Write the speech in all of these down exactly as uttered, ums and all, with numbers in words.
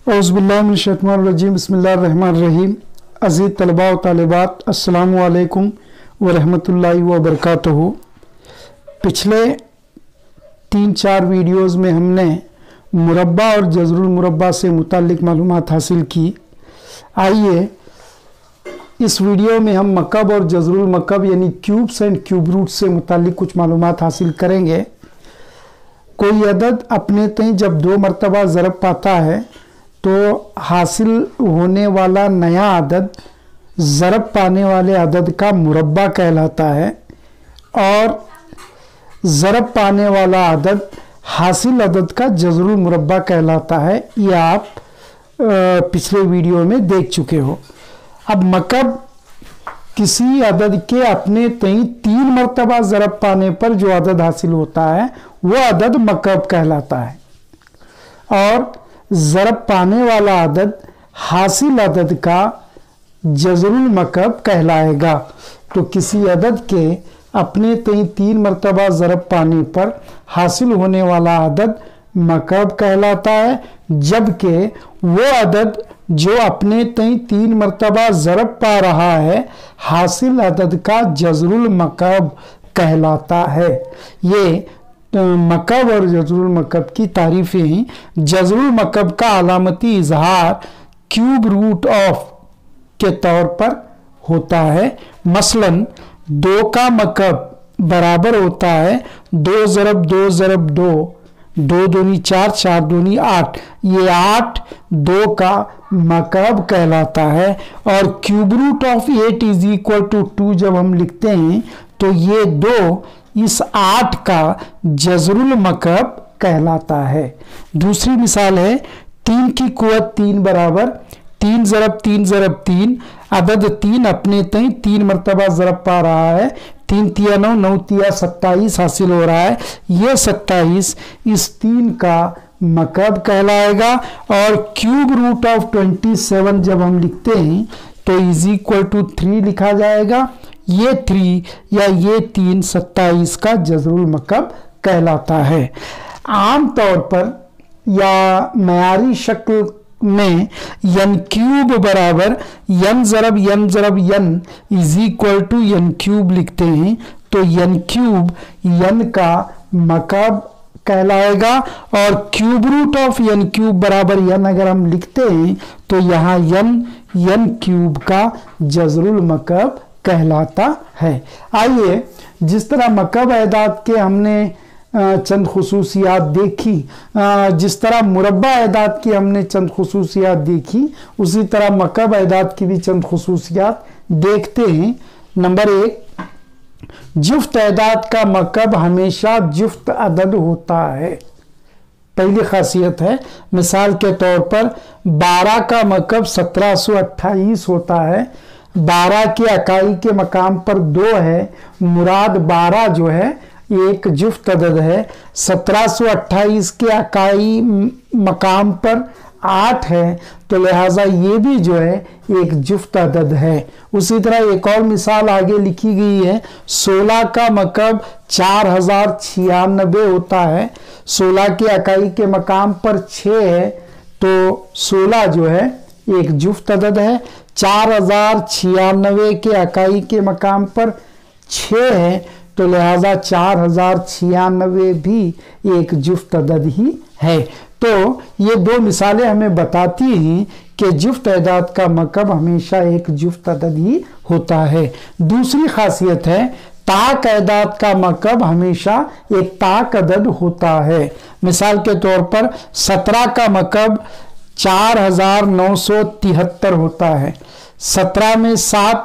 औज़ुबिल्लाहिमिनश्शैतानिर्रजीम बिस्मिल्लाहिर्रहमानिर्रहीम। अज़ीज़ तलबा व तालिबात, अस्सलामु अलैकुम व रहमतुल्लाहि व बरकातुहू। पिछले तीन चार वीडियोज़ में हमने मुरब्बा और जज़रुल मुरब्बा से मुताल्लिक़ मालूमात हासिल की। आइए इस वीडियो में हम मकब और जज़रुल मकब यानी क्यूब्स एंड क्यूब रूट से मुताल्लिक़ कुछ मालूमात हासिल करेंगे। कोई अदद अपने तय जब दो मरतबा ज़रब पाता है तो हासिल होने वाला नया अदद ज़रब पाने वाले अदद का मुरब्बा कहलाता है और ज़रब पाने वाला अदद हासिल अदद का जज़रुल मुरब्बा कहलाता है। ये आप पिछले वीडियो में देख चुके हो। अब मकब किसी अदद के अपने तय तीन मरतबा ज़रब पाने पर जो अदद हासिल होता है वो अदद मकब कहलाता है और ज़रब पाने वाला अदद हासिल अदद का जज़रुल मकब कहलाएगा। तो किसी अदद के अपने तय तीन मरतबा ज़रब पाने पर हासिल होने वाला अदद मकब कहलाता है, जबकि वो अदद जो अपने तय तीन मरतबा ज़रब पा रहा है हासिल अदद का जज़रुल मकब कहलाता है। ये मकब और जज़रुल मकब की तारीफ़ें हैं। जज़रुल मकब का अलामती इजहार क्यूब रूट ऑफ के तौर पर होता है। मसलन दो का मकब बराबर होता है दो ज़रब दो ज़रब दो, दो दूनी चार, चार दूनी आठ। ये आठ दो का मकब कहलाता है और cube root of eight is equal to two जब हम लिखते हैं तो ये दो इस आठ का जज़रुल मकब कहलाता है। दूसरी मिसाल है तीन की कुव्वत तीन बराबर तीन ज़रब तीन ज़रब तीन। अदद तीन अपने तय तीन मरतबा ज़रब पा रहा है। तीन तिया नौ, नौ तिया सत्ताईस हासिल हो रहा है। ये सत्ताईस इस तीन का मकब कहलाएगा और cube root of twenty seven जब हम लिखते हैं तो इज इक्वल टू थ्री लिखा जाएगा। ये थ्री या ये तीन सत्ताईस का जज़रुल मकब कहलाता है। आम तौर पर या मयारी शक्ल में यन क्यूब बराबर यन ज़रब यन ज़रब यन इज इक्वल टू यन क्यूब लिखते हैं तो यन क्यूब यन का मकब कहलाएगा और क्यूब रूट ऑफ यन क्यूब बराबर यन अगर हम लिखते हैं तो यहाँ यन यन क्यूब का जज़रुल मकब कहलाता है। आइए जिस तरह मकब एदाद के हमने चंद खुसूसियात देखी, जिस तरह मुरब्बा एदाद की हमने चंद खुसूसियात देखी, उसी तरह मकब एदाद की भी चंद खुसूसियात देखते हैं। नंबर एक, जुफ्त एदाद का मकब हमेशा जुफ्त अदद होता है। पहली खासियत है, मिसाल के तौर पर बारह का मकब सत्रह सौ अट्ठाईस होता है। बारह के अकाई के मकाम पर दो है, मुराद बारह जो है एक जुफ्त अदद है। सत्रह सौ अट्ठाईस के अकाई मकाम पर आठ है तो लिहाजा ये भी जो है एक जुफ्त अदद है। उसी तरह एक और मिसाल आगे लिखी गई है, सोलह का मकब चार हजार छियानबे होता है। सोलह के अकाई के मकाम पर छः है तो सोलह जो है एक जुफ्त अदद है। चार हजार छियानवे के अकाई के मकाम पर छः है तो लिहाजा चार हजार छियानवे भी एक जुफ्त अदद ही है। तो ये दो मिसालें हमें बताती हैं कि जुफ्त एदाद का मकब हमेशा एक जुफ्त अदद ही होता है। दूसरी खासियत है, ताक एदाद का मकब हमेशा एक ताक अदद होता है। मिसाल के तौर पर सत्रह का मकब चार हजार नौ सौ तिहत्तर होता है। सत्रह में सात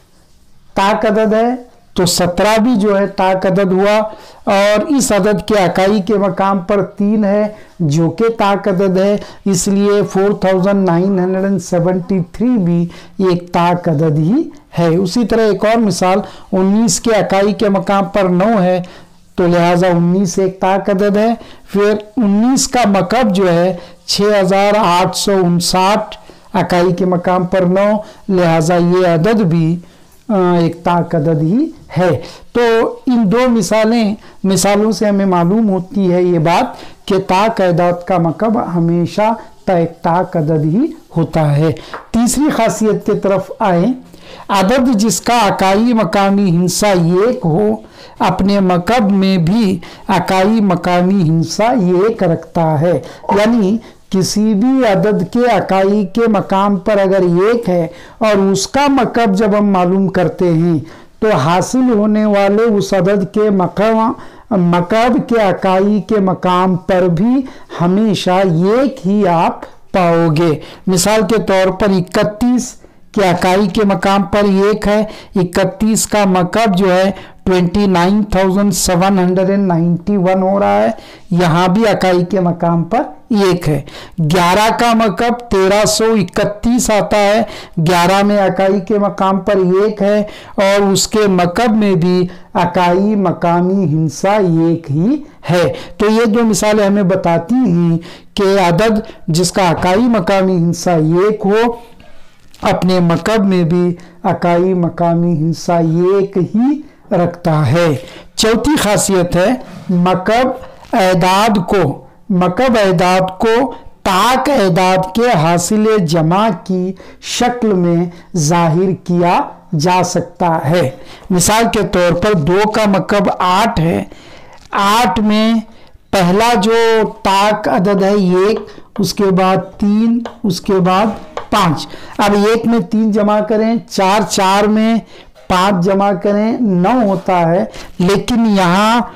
ताक अदद है तो सत्रह भी जो है ताक अदद हुआ और इस अदद के अकाई के मकाम पर तीन है जो कि ताक अदद है, इसलिए four thousand nine hundred seventy three भी एक ताक अदद ही है। उसी तरह एक और मिसाल, उन्नीस के अकाई के मकाम पर नौ है तो लिहाजा उन्नीस एक ताक अदद है। फिर उन्नीस का मकब जो है छः हजार आठ सौ उनसाठ, अकाई के मकाम पर नौ, लिहाजा ये अदद भी एक ताक अदद ही है। तो इन दो मिसालें मिसालों से हमें मालूम होती है ये बात कि ताक एदाद का मकब हमेशा सकता एक ताक अदद ही होता है। तीसरी खासियत की तरफ आए, अदद जिसका अकाई मकामी हिंसा एक हो अपने मकब में भी अकाई मकामी हिंसा एक रखता है। यानी किसी भी अदद के अकाई के मकाम पर अगर एक है और उसका मकब जब हम मालूम करते हैं तो हासिल होने वाले उस अदद के मकब मकब के अकाई के मकाम पर भी हमेशा एक ही आप पाओगे। मिसाल के तौर पर इकतीस के अकाई के मकाम पर एक है, इकतीस का मकब जो है उनतीस हज़ार सात सौ इक्यानवे हो रहा है, यहाँ भी अकाई के मकाम पर एक है। ग्यारह का मकब तेरह सौ इकतीस आता है, ग्यारह में अकाई के मकाम पर एक है और उसके मकब में भी अकाई मकामी हिंसा एक ही है। तो ये जो मिसालें हमें बताती हैं कि अदद जिसका अकाई मकामी हिंसा एक हो अपने मकब में भी अकाई मकामी हिंसा एक ही रखता है। चौथी खासियत है मकब एदाद को मकब एदाद को ताक एदाद के हासिल जमा की शक्ल में जाहिर किया जा सकता है। मिसाल के तौर पर दो का मकब आठ है, आठ में पहला जो ताक अदद है एक, उसके बाद तीन, उसके बाद पाँच। अब एक में तीन जमा करें चार, चार में पाँच जमा करें नौ होता है, लेकिन यहाँ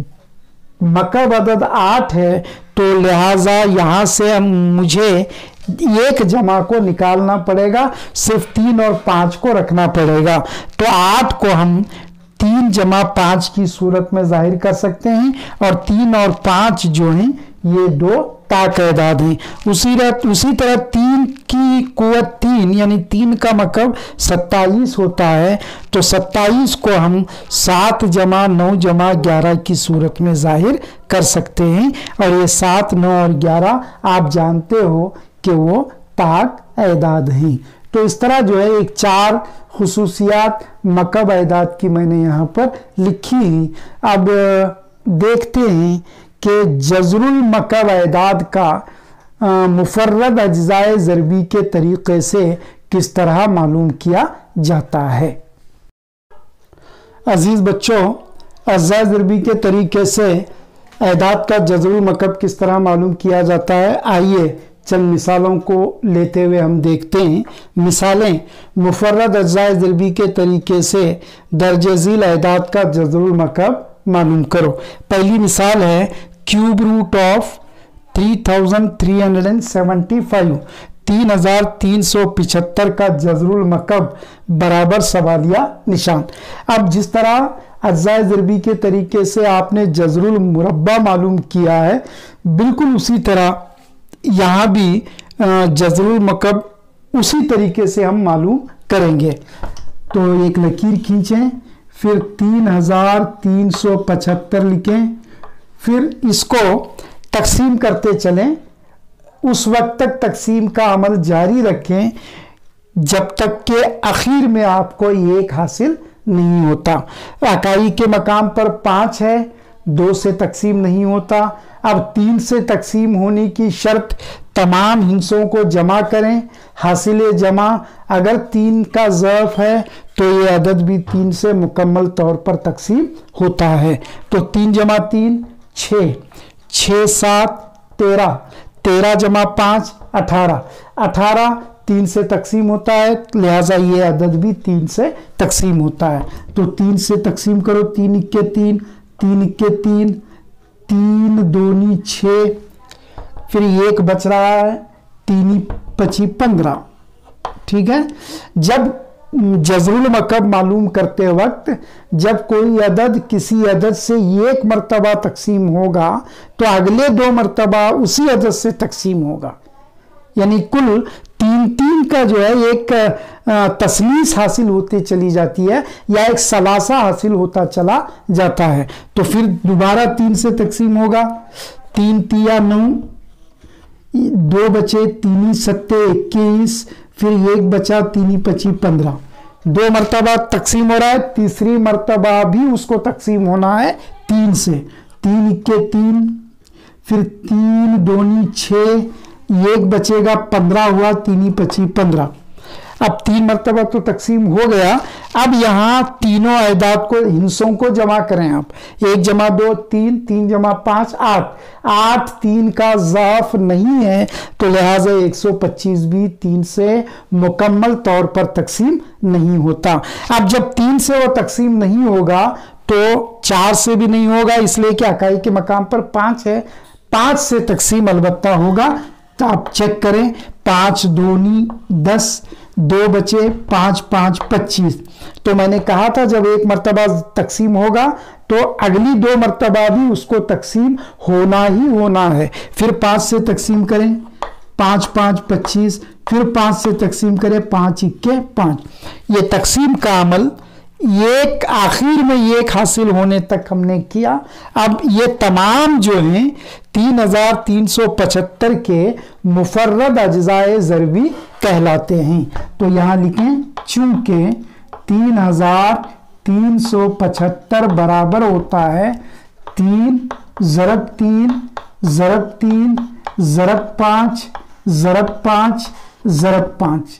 मकब अदद आठ है तो लिहाजा यहाँ से हम मुझे एक जमा को निकालना पड़ेगा, सिर्फ तीन और पाँच को रखना पड़ेगा। तो आठ को हम तीन जमा पाँच की सूरत में जाहिर कर सकते हैं और तीन और पाँच जो हैं ये दो ताक एदाद हैं। उसी उसी तरह तीन की कुव्वत तीन यानी तीन का मकब सत्ताईस होता है, तो सत्ताईस को हम सात जमा नौ जमा ग्यारह की सूरत में जाहिर कर सकते हैं और ये सात नौ और ग्यारह आप जानते हो कि वो ताक एदाद हैं। तो इस तरह जो है एक चार खुसूसियात मकब एदाद की मैंने यहाँ पर लिखी हैं। अब देखते हैं कि जज़रुल मकब एदाद का मुफर्रद अज्जाए ज़रबी के तरीक़े से किस तरह मालूम किया जाता है। अजीज़ बच्चों, अज्जाए ज़रबी के तरीक़े से एदाद का जज़रुल मकब किस तरह मालूम किया जाता है, आइए चंद मिसालों को लेते हुए हम देखते हैं। मिसालें मुफर्रद अज्जाए ज़रबी के तरीक़े से दर्जे ज़ील एदाद का जज़रुल मकब मालूम करो। पहली मिसाल है cube root of three thousand three hundred and seventy five, तीन हजार तीन सौ पिछहत्तर का जज़रुल मकब बराबर सवालिया निशान। अब जिस तरह अज्जाए ज़रबी के तरीके से आपने जज़रुल मुरब्बा मालूम किया है, बिल्कुल उसी तरह यहाँ भी जज़रुल मकब उसी तरीके से हम मालूम करेंगे। तो एक लकीर खींचें, फिर तीन हजार तीन सौ पचहत्तर लिखें, फिर इसको तकसीम करते चलें, उस वक्त तक तकसीम का अमल जारी रखें जब तक कि आखिर में आपको एक हासिल नहीं होता। अकाई के मकाम पर पाँच है, दो से तकसीम नहीं होता। अब तीन से तकसीम होने की शर्त, तमाम हिस्सों को जमा करें, हासिल जमा अगर तीन का ज़र्फ़ है तो ये अदद भी तीन से मुकम्मल तौर पर तकसीम होता है। तो तीन जमा तीन छः, छः सात तेरह, तेरह जमा पाँच अठारह, अठारह तीन से तकसीम होता है, लिहाजा ये अदद भी तीन से तकसीम होता है। तो तीन से तकसीम करो, तीन इक्के तीन, तीन इक्के तीन, तीन दूनी छः, फिर एक बच रहा है, तीन पची पंद्रह। ठीक है। जब जज़रुल मकब मालूम करते वक्त जब कोई अदद किसी अदद से एक मरतबा तकसीम होगा तो अगले दो मरतबा उसी अदद से तकसीम होगा, यानी कुल तीन तीन का जो है एक तसलीस हासिल होती चली जाती है या एक सलासा हासिल होता चला जाता है। तो फिर दोबारा तीन से तकसीम होगा, तीन तिया नौ, दो बचे, तीन सत्ते इक्कीस, फिर एक बचा, तीन पची पंद्रह, दो मरतबा तकसीम हो रहा है, तीसरी मरतबा भी उसको तकसीम होना है तीन से, तीन इक्के तीन, फिर तीन दोनी छः, एक बचेगा, पंद्रह हुआ, तीन ही पची पंद्रह। अब तीन मरतबा तो तकसीम हो गया। अब यहाँ तीनों अहदाद को, हिस्सों को जमा करें आप। एक जमा दो तीन, तीन जमा पाँच आठ, आठ तीन का ज़ाफ नहीं है, तो लिहाजा एक सौ पच्चीस भी तीन से मुकम्मल तौर पर तकसीम नहीं होता। अब जब तीन से वो तकसीम नहीं होगा तो चार से भी नहीं होगा, इसलिए कि इकाई के मकाम पर पाँच है, पाँच से तकसीम अलबत्ता होगा। तो आप चेक करें, पाँच दूनी दस, दो बचे, पाँच पाँच पच्चीस। तो मैंने कहा था जब एक मर्तबा तकसीम होगा तो अगली दो मर्तबा भी उसको तकसीम होना ही होना है। फिर पाँच से तकसीम करें, पाँच पाँच पच्चीस, फिर पाँच से तकसीम करें, पाँच इक्के पाँच। ये तकसीम का अमल एक आखिर में एक हासिल होने तक हमने किया। अब ये तमाम जो हैं तीन हजार तीन सौ पचहत्तर के मुफर्रद अज्जाए ज़रबी कहलाते हैं। तो यहाँ लिखें, चूंकि तीन हजार तीन सौ पचहत्तर बराबर होता है तीन ज़रब तीन ज़रब तीन ज़रब पाँच ज़रब पाँच ज़रब पाँच,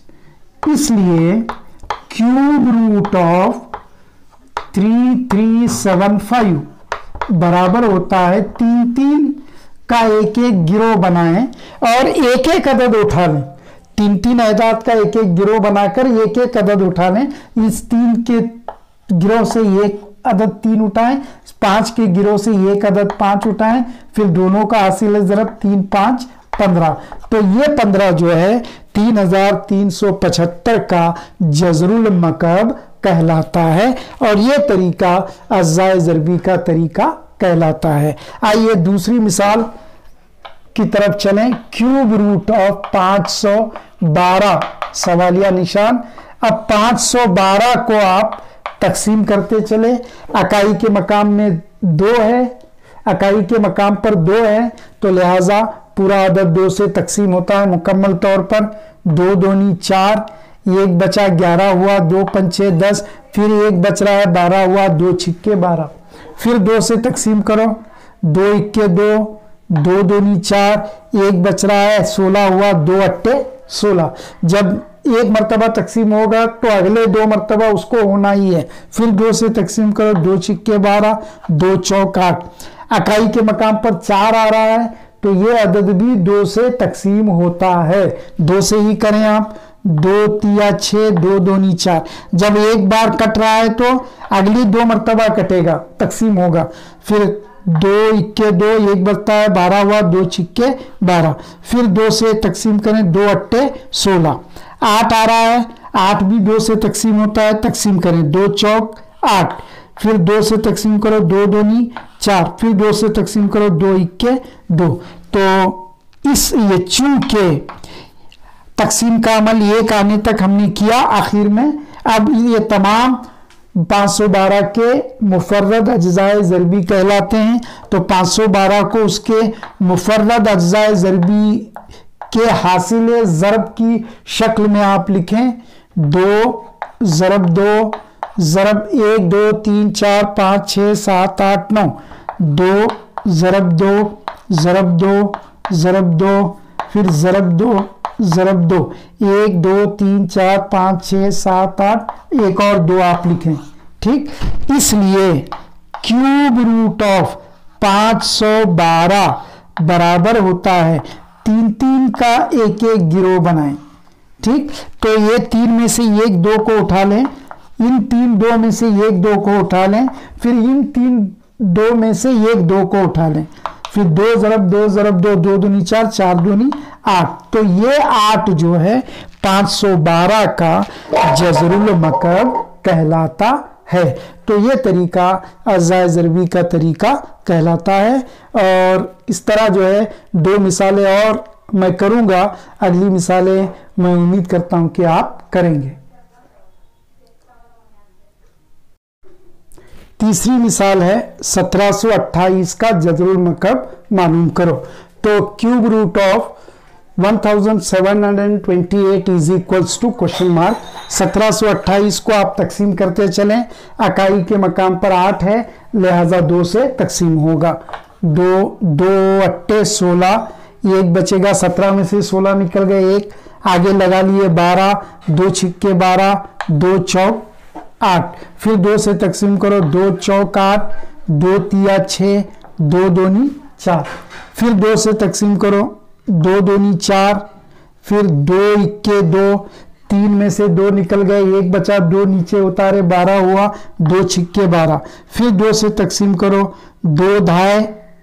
इसलिए cube root of three three seven five बराबर होता है तीन तीन का एक एक गिरोह बनाएं और एक एक अदद उठा लें। तीन तीन अहदाद का एक एक गिरोह बनाकर एक एक अदद उठा लें। इस तीन के गिरोह से एक अदद तीन उठाएं, पांच के गिरोह से एक अदद पांच उठाएं, फिर दोनों का हासिल ज़रब तीन पांच पंद्रह। तो ये पंद्रह जो है तीन हजार तीन सौ पचहत्तर का जज़रुल मकब कहलाता है और ये तरीका अज्जाए ज़रबी का तरीका कहलाता है। आइए दूसरी मिसाल की तरफ चलें। क्यूब रूट ऑफ पाँच सौ बारह सवालिया निशान। अब पाँच सौ बारह को आप तकसीम करते चले। इकाई के मकाम में दो है, इकाई के मकाम पर दो है, तो लिहाजा पूरा अदद दो से तकसीम होता है मुकम्मल तौर पर। दो दूनी चार, एक बचा ग्यारह हुआ, दो पंचे दस, फिर एक बच रहा है बारह हुआ, दो छिक्के बारह, फिर दो से तकसीम करो, दो इक्के दो, दो दूनी चार, एक बच रहा है सोलह हुआ, दो अट्टे सोलह। जब एक मरतबा तकसीम होगा तो अगले दो मरतबा उसको होना ही है। फिर दो से तकसीम करो, दो छिक्के बारह, दो चौक आठ। इकाई के मकाम पर चार आ रहा है तो ये अदद भी दो से तकसीम होता है। दो से ही करें आप, दो तिया छः, दो दूनी चार। जब एक बार कट रहा है तो अगली दो मरतबा कटेगा, तकसीम होगा। फिर दो इक्के दो, एक बचता है बारह हुआ, दो छिक्के बारह, फिर दो से तकसीम करें, दो अट्टे सोलह। आठ आ रहा है, आठ भी दो से तकसीम होता है, तकसीम करें, दो चौक आठ, फिर दो से तकसीम करो, दो दूनी चार, फिर दो से तकसीम करो, दो इक्के दो। तो इस ये चूंकि तकसीम का अमल एक आने तक हमने किया आखिर में, अब ये तमाम पाँच सौ बारह के मुफर्रद अज्जाए ज़रबी कहलाते हैं। तो पाँच सौ बारह को उसके मुफर्रद अज्जाए ज़रबी के हासिल ज़रब की शक्ल में आप लिखें, दो ज़रब दो ज़रब एक, दो तीन चार पाँच छः सात आठ नौ, दो ज़रब दो ज़रब दो ज़रब दो, फिर ज़रब दो ज़रब दो, एक दो तीन चार पाँच छः सात आठ, एक और दो आप लिखें, ठीक। इसलिए क्यूब रूट ऑफ पाँच सौ बारह बराबर होता है तीन तीन का एक एक गिरोह बनाएं, ठीक। तो ये तीन में से एक दो को उठा लें, इन तीन दो में से एक दो को उठा लें, फिर इन तीन दो में से एक दो को उठा लें, फिर दो ज़रब दो ज़रब दो, दो दूनी चार, चार दूनी आठ। तो ये आठ जो है पाँच सौ बारह का जज़रुल मकब कहलाता है। तो ये तरीका अज्जाए ज़रबी का तरीका कहलाता है। और इस तरह जो है दो मिसालें और मैं करूँगा, अगली मिसालें मैं उम्मीद करता हूँ कि आप करेंगे। तीसरी मिसाल है सत्रह सौ अट्ठाईस का जज़रुल मकब मालूम करो। तो cube root of one thousand seven hundred twenty eight is equals to question mark. सत्रह सौ अट्ठाईस को आप तकसीम करते चलें, इकाई के मकाम पर आठ है, लिहाजा दो से तकसीम होगा। दो दो अट्टे सोलह, एक बचेगा, सत्रह में से सोलह निकल गए, एक आगे लगा लिए बारह, दो छिक्के बारह, दो चौक आठ, फिर दो से तकसीम करो, दो चौक आठ, दो तिया छः, दो दोनी चार, फिर दो से तकसीम करो, दो दोनी चार, फिर दो इक्के दो, तीन में से दो निकल गए, एक बचा, दो नीचे उतारे, बारह हुआ, दो छिक्के बारह, फिर दो से तकसीम करो, दो ढाई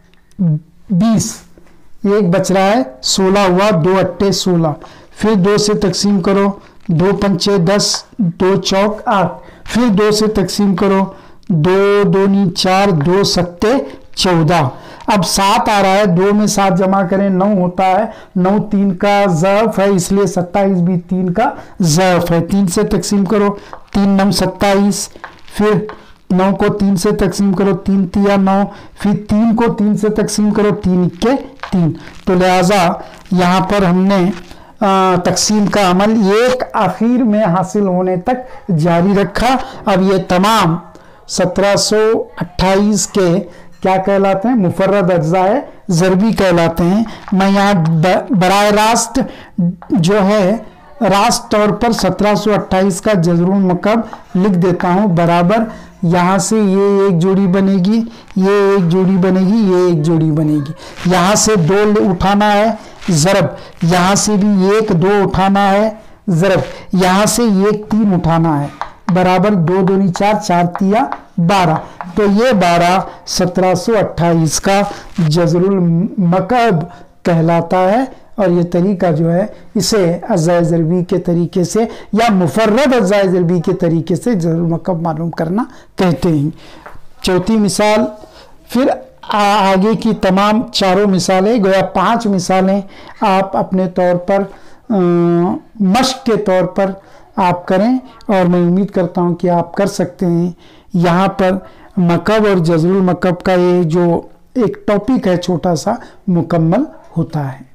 बीस, एक बच रहा है, सोलह हुआ, दो अट्टे सोलह, फिर दो से तकसीम करो, दो पंचे दस, दो चौक आठ, फिर दो से तकसीम करो, दो दोनी चार, दो सत्ते चौदह। अब सात आ रहा है, दो में सात जमा करें नौ होता है, नौ तीन का ज़र्फ है, इसलिए सत्ताईस भी तीन का ज़र्फ है। तीन से तकसीम करो, तीन नौ सत्ताईस, फिर नौ को तीन से तकसीम करो, तीन तिया नौ, फिर तीन को तीन से तकसीम करो, तीन इक्के तीन। तो लिहाजा यहाँ पर हमने आ, तकसीम का अमल एक आखिर में हासिल होने तक जारी रखा। अब ये तमाम सत्रह सौ अट्ठाईस के क्या कहलाते हैं, मुफर्रद अज्जाए ज़रबी कहलाते हैं। मैं यहाँ बराह रास्त जो है रास्त तौर पर सत्रह सौ अट्ठाईस का जज़रुल मकब लिख देता हूँ बराबर। यहाँ से ये एक जोड़ी बनेगी, ये एक जोड़ी बनेगी, ये एक जोड़ी बनेगी। यहाँ से दो उठाना है ज़रब, यहाँ से भी एक दो उठाना है ज़रब, यहाँ से एक तीन उठाना है बराबर, दो दूनी चार, चार तिया बारह। तो ये बारह सत्रह सौ अट्ठाईस का जज़रुल मकब कहलाता है। और ये तरीका जो है इसे अज़्ज़ाए ज़रबी के तरीके से या मुफर्रद अज़्ज़ाए ज़रबी के तरीके से जज़रुल मकब मालूम करना कहते हैं। चौथी मिसाल, फिर आगे की तमाम चारों मिसालें, गोया पांच मिसालें आप अपने तौर पर मश्क के तौर पर आप करें और मैं उम्मीद करता हूं कि आप कर सकते हैं। यहाँ पर मकब और जज़रुल मकब का ये जो एक टॉपिक है छोटा सा मुकम्मल होता है।